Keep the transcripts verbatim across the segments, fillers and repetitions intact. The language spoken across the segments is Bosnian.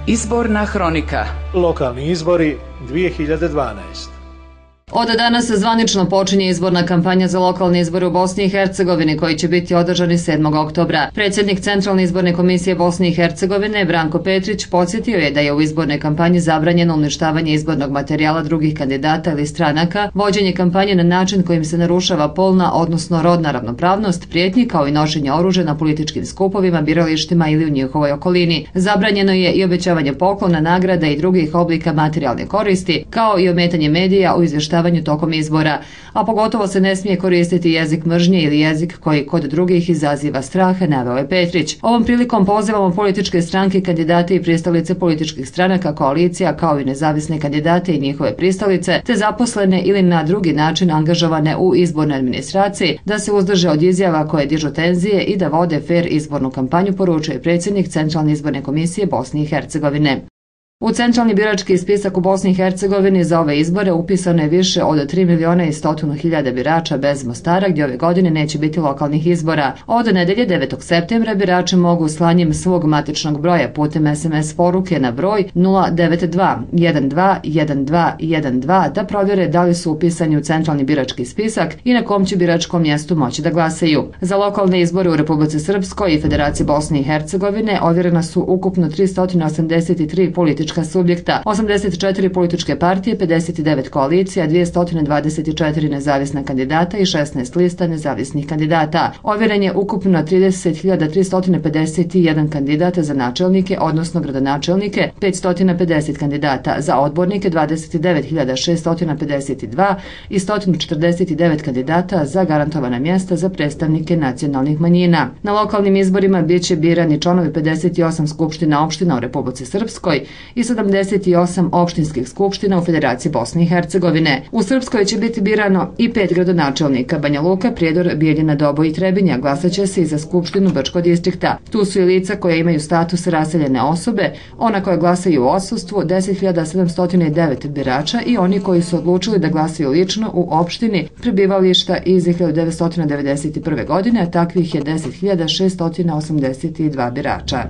Izborna hronika. Lokalni izbori dvije hiljade dvanaeste. Od danas zvanično počinje izborna kampanja za lokalne izbore u Bosni i Hercegovini koji će biti održani sedmog oktobra. Predsjednik Centralne izborne komisije Bosne i Hercegovine Branko Petrić podsjetio je da je u izbornoj kampanji zabranjeno uništavanje izbornog materijala drugih kandidata ili stranaka, vođenje kampanje na način kojim se narušava polna, odnosno rodna ravnopravnost, prijetnji kao i nošenje oružja na političkim skupovima, biralištima ili u njihovoj okolini. Zabranjeno je i obećavanje poklona, nagrada i drugih oblika materijalne koristi, kao i ometanje medija u izvještavanju tokom izbora, a pogotovo se ne smije koristiti jezik mržnje ili jezik koji kod drugih izaziva strah, naveo je Petrić. Ovom prilikom pozivamo političke stranke, kandidate i pristalice političkih stranaka, koalicija, kao i nezavisne kandidate i njihove pristalice, te zaposlene ili na drugi način angažovane u izbornoj administraciji, da se uzdrže od izjava koje dižu tenzije i da vode fer izbornu kampanju, poručuje predsjednik Centralne izborne komisije Bosne i Hercegovine. U centralni birački spisak u Bosni i Hercegovini za ove izbore upisano je više od tri miliona i sto hiljada birača bez Mostara, gdje ove godine neće biti lokalnih izbora. Od nedelje devetog septembra birači mogu slanjem svog matičnog broja putem es em es poruke na broj nula devet dva jedan dva jedan dva jedan dva da provjere da li su upisani u centralni birački spisak i na kom će biračkom mjestu moći da glasaju. Za lokalne izbore u Republici Srpskoj i Federaciji Bosne i Hercegovine ovjerena su ukupno tristo osamdeset tri politička subjekta, osamdeset četiri političke partije, pedeset devet koalicija, dvjesto dvadeset četiri nezavisna kandidata i šesnaest lista nezavisnih kandidata. Ovjeren je ukupno trideset hiljada tristo pedeset jedan kandidata za načelnike, odnosno gradonačelnike, petsto pedeset kandidata za odbornike, dvadeset devet hiljada šesto pedeset dva i sto četrdeset devet kandidata za garantovana mjesta za predstavnike nacionalnih manjina. Na lokalnim izborima bit će birani članovi pedeset osam skupština opština u Republici Srpskoj i sedamdeset osam opštinskih skupština u Federaciji Bosne i Hercegovine. U Srpskoj će biti birano i pet gradonačelnika: Banja Luka, Prijedor, Bijeljina, Doboj i Trebinja. Glasaće se i za skupštinu Brčkog distrikta. Tu su i lica koja imaju status raseljene osobe, ona koja glasaju u odsustvu, deset hiljada sedamsto devet birača i oni koji su odlučili da glasaju lično u opštini prebivališta iz hiljadu devetsto devedeset prve. godine, a takvih je deset hiljada šesto osamdeset dva birača.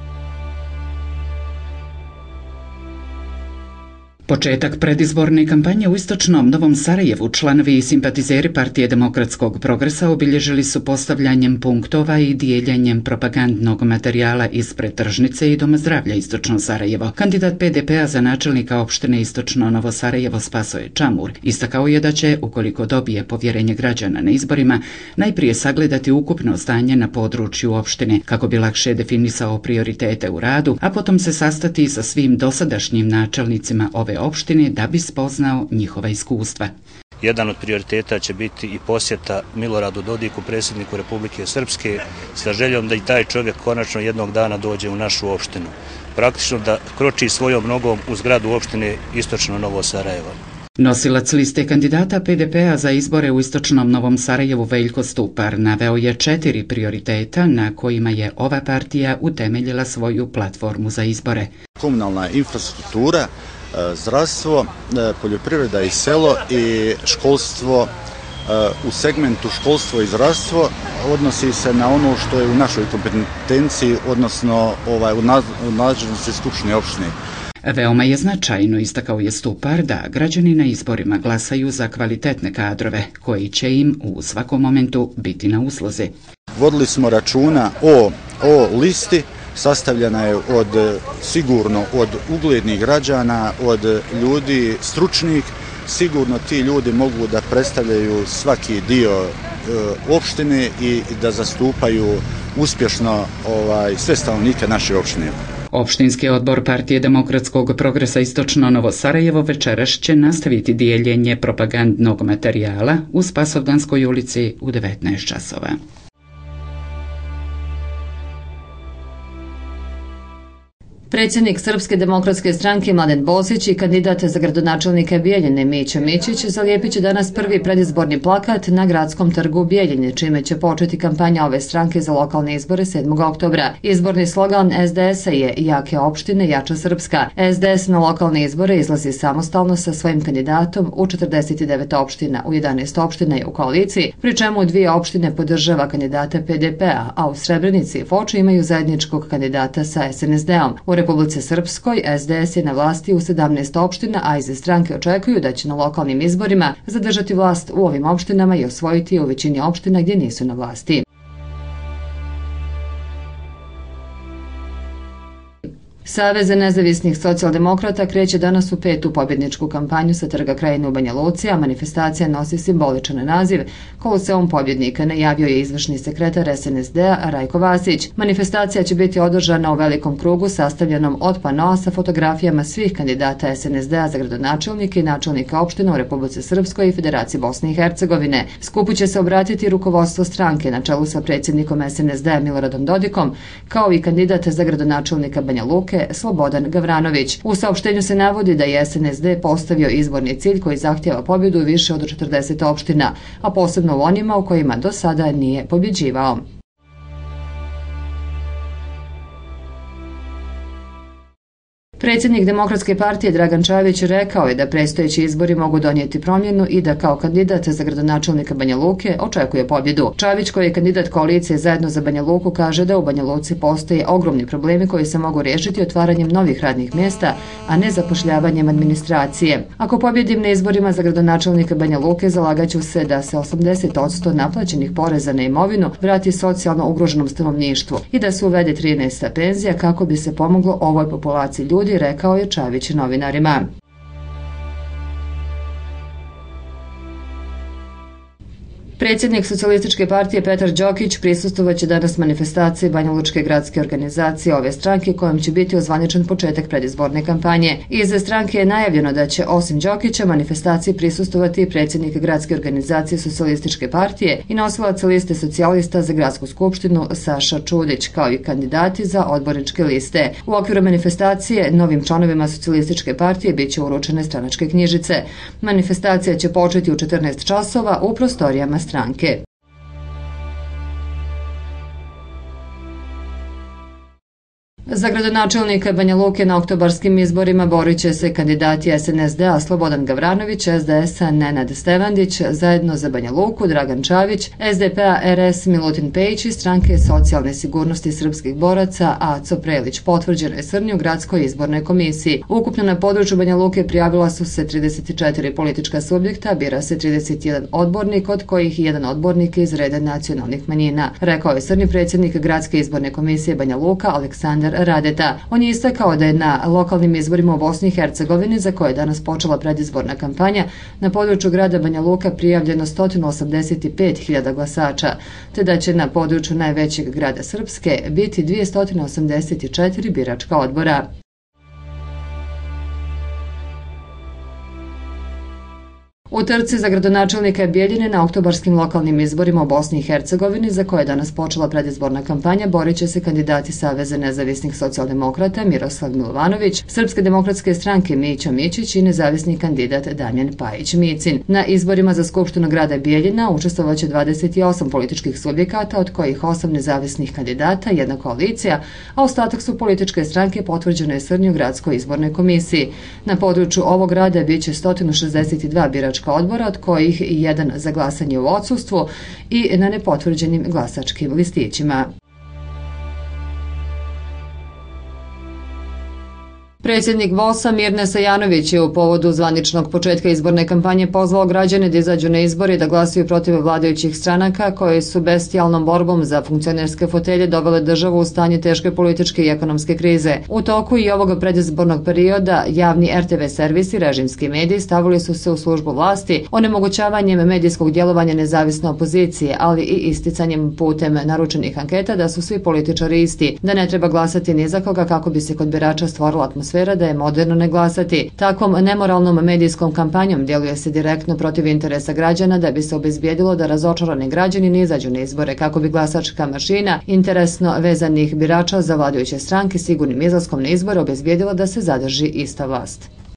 Početak predizborne kampanje u istočnom Novom Sarajevu članovi i simpatizeri Partije demokratskog progresa obilježili su postavljanjem punktova i dijeljenjem propagandnog materijala ispred tržnice i Doma zdravlja Istočno Sarajevo. Kandidat pe de pea za načelnika opštine Istočno Novo Sarajevo Spasoje Čamur istakao je da će, ukoliko dobije povjerenje građana na izborima, najprije sagledati ukupno stanje na području opštine kako bi lakše definisao prioritete u radu, a potom se sastati sa svim dosadašnjim načelnicima ove opštine da bi spoznao njihova iskustva. Jedan od prioriteta će biti i posjeta Miloradu Dodiku, predsjedniku Republike Srpske, sa željom da i taj čovjek konačno jednog dana dođe u našu opštinu. Praktično da kroči svojom nogom u zgradu opštine Istočno Novo Sarajevo. Nosilac liste kandidata pe de pea za izbore u Istočnom Novom Sarajevu Veljko Stupar naveo je četiri prioriteta na kojima je ova partija utemeljila svoju platformu za izbore. Komunalna infrastruktura, zdravstvo, poljoprivreda i selo i školstvo. U segmentu školstvo i zdravstvo odnosi se na ono što je u našoj kompetenciji, odnosno u nadležnosti skupštine opštine. Veoma je značajno, istakao je Stupar, da građani na izborima glasaju za kvalitetne kadrove koji će im u svakom momentu biti na usluzi. Vodili smo računa o, o listi, sastavljena je od sigurno od uglednih građana, od ljudi stručnih. Sigurno ti ljudi mogu da predstavljaju svaki dio e, opštine i da zastupaju uspješno ovaj, sve stanovnike naše opštine. Opštinski odbor Partije demokratskog progresa Istočno Novo Sarajevo večeras će nastaviti dijeljenje propagandnog materijala u Spasovdanskoj ulici u devetnaest časova. Predsjednik Srpske demokratske stranke Mladen Bosić i kandidat za gradonačelnika Bijeljine Mića Mićić zalijepit će danas prvi predizborni plakat na gradskom trgu Bijeljine, čime će početi kampanja ove stranke za lokalne izbore sedmog oktobra. Izborni slogan es de esa je "Jake opštine, jača Srpska". es de es na lokalne izbore izlazi samostalno sa svojim kandidatom u četrdeset devet opština, u jedanaest opština je u koaliciji, pri čemu dvije opštine podržava kandidata pe de pea, a u Srebrenici i Foči imaju zajedničkog kandidata sa es en es de om. U Republici Srpskoj S D S je na vlasti u sedamnaest opština, a iz stranke očekuju da će na lokalnim izborima zadržati vlast u ovim opštinama i osvojiti u većini opština gdje nisu na vlasti. Savez nezavisnih socijaldemokrata kreće danas u petu pobjedničku kampanju sa Trga Krajine u Banja Luci, a manifestacija nosi simboličan naziv Koloseum pobjednika, najavio je izvršni sekretar S N S D-a Rajko Vasić. Manifestacija će biti održana u velikom krugu sastavljenom od panoa sa fotografijama svih kandidata S N S D-a za gradonačelnike i načelnika opština u Republici Srpskoj i Federaciji Bosne i Hercegovine. Skupu će se obratiti rukovodstvo stranke na čelu sa predsjednikom S N S D-a Miloradom Dodikom, kao i kandidat za gradonačelnika Banja Luke Slobodan Gavranović. U saopštenju se navodi da je S N S D postavio izborni cilj koji zahtjeva pobjedu u više od četrdeset opština, a posebno u onima u kojima do sada nije pobjeđivao. Predsjednik Demokratske partije Dragan Čavić rekao je da predstojeći izbori mogu donijeti promjenu i da kao kandidat za gradonačelnika Banja Luke očekuje pobjedu. Čavić, koji je kandidat koalicije Zajedno za Banja Luku, kaže da u Banja Luci postoje ogromni problemi koji se mogu riješiti otvaranjem novih radnih mjesta, a ne zapošljavanjem administracije. Ako pobjedim na izborima za gradonačelnika Banja Luke, zalagaću se da se osamdeset posto naplaćenih poreza na imovinu vrati socijalno ugroženom stanovništvu i da se uvede trinaesta penzija kako bi se pomoglo ovoj populaciji ljudi, rekao je Čavić novinarima. Predsjednik Socijalističke partije Petar Đokić prisustvovaće danas manifestaciji Banjalučke gradske organizacije ove stranke kojom će biti ozvaničen početak predizborne kampanje. Iz stranke je najavljeno da će osim Đokića manifestaciji prisustvovati predsjednik gradske organizacije Socijalističke partije i nosilac liste socijalista za gradsku skupštinu Saša Čudić, kao i kandidati za odborničke liste. U okviru manifestacije novim članovima Socijalističke partije bit će uručene stranačke knjižice. Manifestacija će početi u četrnaest časova u prostorijama stranke. Za gradonačelnika Banja Luke na oktobarskim izborima borit će se kandidati S N S D-a Slobodan Gavranović, S D S-a Nenad Stevandić, Zajedno za Banja Luku Dragan Čavić, S D P-a R S Milutin Pejić i stranke socijalne sigurnosti srpskih boraca Aco Prelić, potvrđeno je Srnju gradskoj izbornoj komisiji. Ukupno na području Banja Luke prijavila su se trideset četiri politička subjekta, bira se trideset jedan odbornik, od kojih jedan odbornik iz reda nacionalnih manjina, rekao je Srni predsjednik gradske izborne komisije Banja Luka Aleksandar Radeta. On je istakao da je na lokalnim izborima u Bosni i Hercegovini, za koje je danas počela predizborna kampanja, na području grada Banja Luka prijavljeno sto osamdeset pet hiljada glasača, te da će na području najvećeg grada Srpske biti dvjesto osamdeset četiri biračka odbora. U trci za gradonačelnika Bijeljine na oktobarskim lokalnim izborima u Bosni i Hercegovini, za koje je danas počela predizborna kampanja, borit će se kandidati Saveza nezavisnih socijaldemokrata Miroslav Milovanović, Srpske demokratske stranke Mića Mićić i nezavisni kandidat Damjan Pajić-Micin. Na izborima za Skupštinu grada Bijeljina učestvovaće dvadeset osam političkih subjekata, od kojih osam nezavisnih kandidata, jedna koalicija, a ostatak su političke stranke, potvrđeno je Srnju gradskoj izbornoj komisiji. Na području ovog grada biće sto šezdeset dva biračka odbora, od kojih jedan za glasanje u odsustvu i na nepotvrđenim glasačkim listićima. Predsjednik V O S-a Mirne Sajanović je u povodu zvaničnog početka izborne kampanje pozvao građane da izađu na izbore i da glasuju protiv vladajućih stranaka koje su bestijalnom borbom za funkcionerske fotelje dovele državu u stanje teške političke i ekonomske krize. U toku i ovog predizbornog perioda javni R T V servis i režimski mediji stavili su se u službu vlasti onemogućavanjem medijskog djelovanja nezavisne opozicije, ali i isticanjem putem naručenih anketa da su svi političari isti, da ne treba glasati ni za koga kako bi se kod birača stvorila atmosfera da je moderno ne glasati. Takvom nemoralnom medijskom kampanjom djeluje se direktno protiv interesa građana da bi se obezbijedilo da razočarani građani ne izađu na izbore kako bi glasačka mašina interesno vezanih birača za vladajuće stranke sigurnim izlaskom na izbore obezbijedila da se zadrži ista vlast.